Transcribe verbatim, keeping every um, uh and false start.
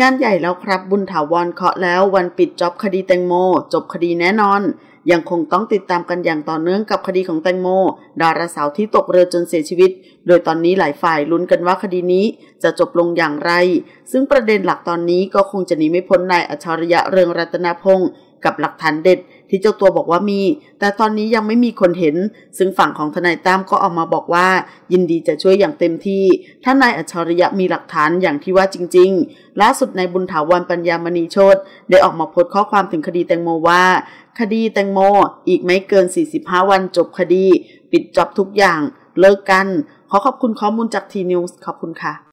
งานใหญ่แล้วครับบุญถาวรเคาะแล้ววันปิดจ็อบคดีแตงโมจบคดีแน่นอนยังคงต้องติดตามกันอย่างต่อเนื่องกับคดีของแตงโมดาราสาวที่ตกเรือจนเสียชีวิตโดยตอนนี้หลายฝ่ายลุ้นกันว่าคดีนี้จะจบลงอย่างไรซึ่งประเด็นหลักตอนนี้ก็คงจะหนีไม่พ้นนายอัจฉริยะเรืองรัตนพงศ์กับหลักฐานเด็ดที่เจ้าตัวบอกว่ามีแต่ตอนนี้ยังไม่มีคนเห็นซึ่งฝั่งของทนายตั้มก็ออกมาบอกว่ายินดีจะช่วยอย่างเต็มที่ถ้านายอัจฉริยะมีหลักฐานอย่างที่ว่าจริงๆล่าสุดนายบุญถาวรปัญญามณีโชติได้ออกมาโพสต์ข้อความถึงคดีแตงโมว่าคดีแตงโมอีกไม่เกินสี่สิบห้าวันจบคดีปิดจ็อบทุกอย่างเลิกกันขอขอบคุณข้อมูลจากทีนิวส์ขอบคุณค่ะ